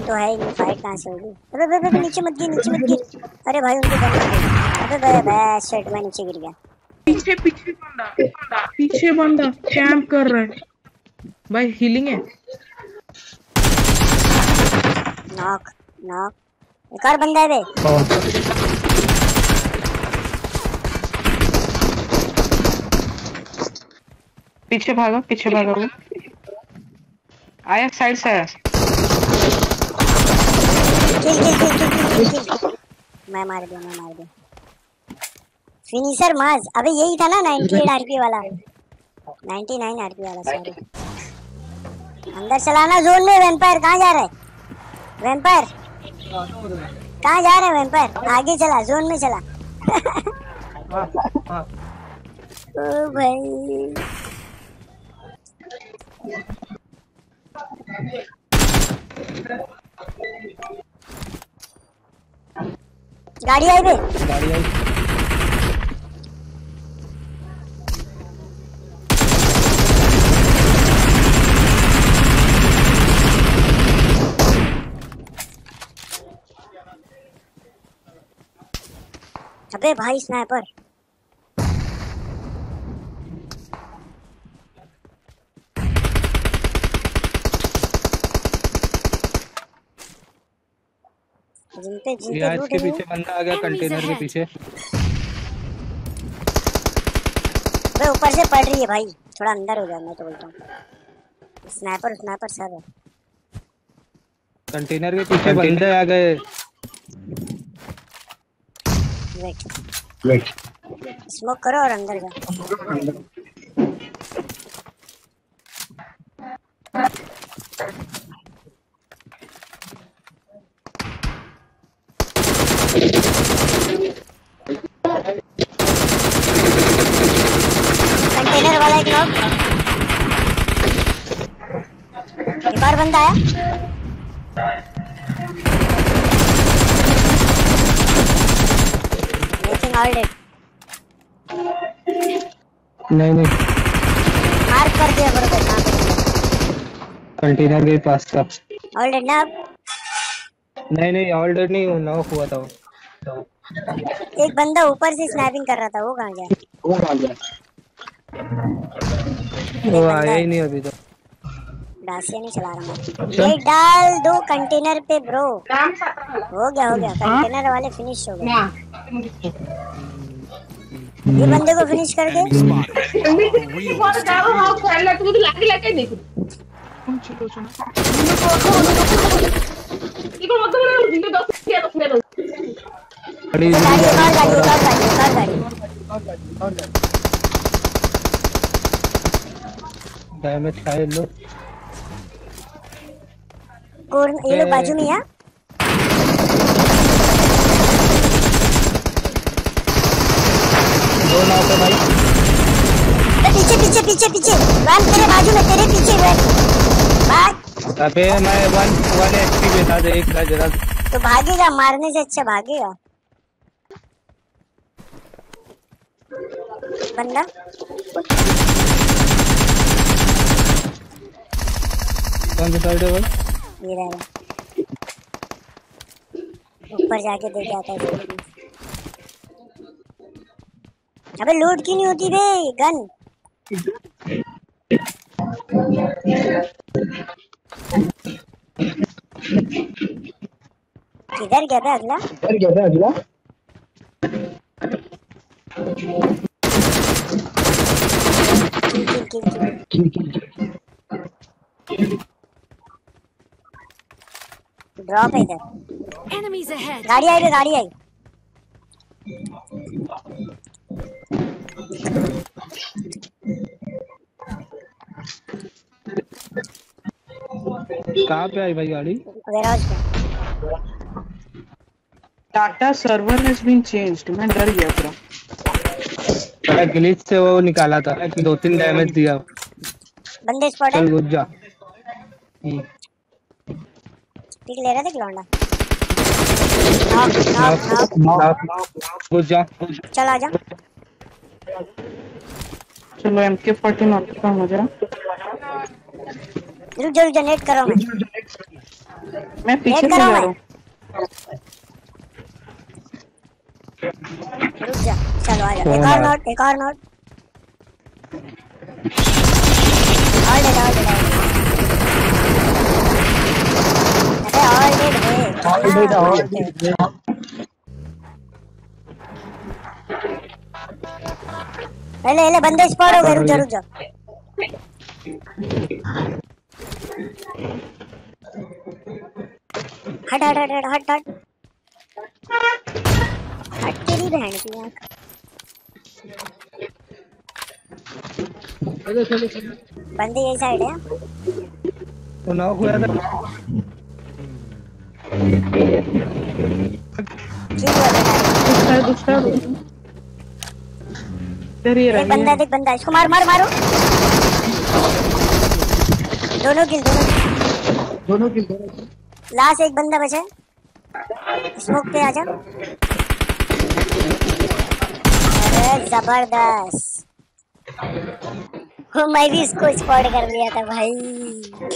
तो है ही नहीं, फाइट कहाँ से होगी? अबे नीचे मत गिर, नीचे मत गिर। अरे भाई उनको गन मार। अबे बे शिट, मैं नीचे गिर गया। पीछे पीछे बंदा कैंप कर रहा है भाई। हीलिंग है। Knock knock. एक और बंदा है बे। पीछे भागा वो। आया साइड से आया। किल। मैं मार दिया। फिनिशर माज। अबे यही था ना 98 आरपी वाला, 99 आरपी वाला, सॉरी। अंदर चलाना जोन में। वैम्पायर कहाँ जा रहा है? वैम्पायर कहाँ जा रहा है? वैम्पायर आगे चला, जोन में चला। ओ भाई गाड़ी आई बे। अबे भाई स्नाइपर। जिनते के पीछे बंदा आ गया, कंटेनर के पीछे। अबे ऊपर से पड़ रही है भाई, थोड़ा अंदर हो जा। मैं तो बोलता हूँ स्नाइपर सर है। कंटेनर के पीछे बंदे आ गए। वेट स्मोक करो और अंदर जाओ। कंटेनर वाला एक नॉक। एक और बंदा आया। All dead. नहीं मार्क कर दिया करो कहाँ पे। कंटेनर के पास था। ऑल डेड ना अब? नहीं ऑल डेड नहीं, नॉक हुआ था वो। एक बंदा ऊपर से स्नैपिंग कर रहा था, वो कहाँ गया? वो आया ही नहीं अभी तक। डासिया नहीं चला रहा मैं। ये डाल दो कंटेनर पे ब्रो। हो गया कंटेनर वाले फिनिश हो गए। ये बंदे को फिनिश कर दे। डैमेज खाए लो। ये लोग बाजू में है। दो नॉक है भाई। पीछे वैन तेरे बाजू में, तेरे पीछे वैन। भाग। अबे मैं वन एचपी पे था, देख रहा जरा। तो भागेगा, मारने से अच्छा भागेगा बंदा। कौन सा साइड है भाई? ये रहा, ऊपर जाके देख आता है। अबे लूट क्यों नहीं होती बे गन? किधर गया था अगला? ड्रॉप है इधर। गाड़ी आई। कहाँ पे आई भाई गाड़ी? वेयरहाउस पे। Data server has been changed. मैं डर गया पूरा। ग्लिच से वो निकाला था, 2-3 डैमेज दिया। बंदे स्पॉट है। चल घुस जा। पिक ले रहा था लौंडा। घुस जा। चल आजा। चलो MK14 नॉट का हो जा। रुक जनरेट करो मैं। मैं पीछे वेट से करो जा मैं। रहा हूँ। रुक जा, चलो आ जा। कौन एक आ और रहा? नोट, एक और note. All dead, all dead, अबे ऑल डेड है, कितना मारते हैं। ले ले, बंदे स्पॉट हो गए, रुक जा रुक जा। हट हट हट हट हट हट हट, तेरी बहन की आंख। बंदे यही साइड है। वो नॉक हुआ था। किल हुआ था डायरेक्ट। दूसरा इधर ही देख रहा बंदा, देख बंदा, इसको मार मार मारो। दोनों किल, दोनों किल। लास्ट एक बंदा बचा है, स्मोक पे आजा। अरे जबरदस्त। मैं भी इसको स्पॉट कर लिया था भाई।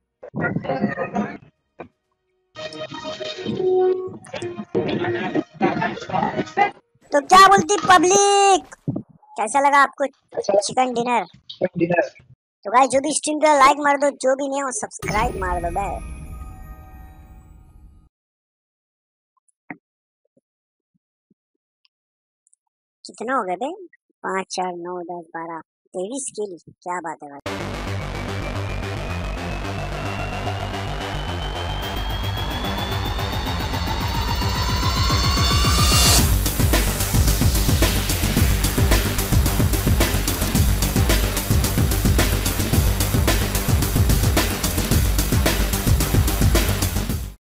तो क्या बोलती पब्लिक, कैसा लगा आपको चिकन डिनर? तो गाइस जो भी स्ट्रीम पे लाइक मार दो, जो भी नहीं है वो सब्सक्राइब मार दो बे। कितना हो गए बे? 5 4 9 10 12 23 किल, क्या बात है भाई।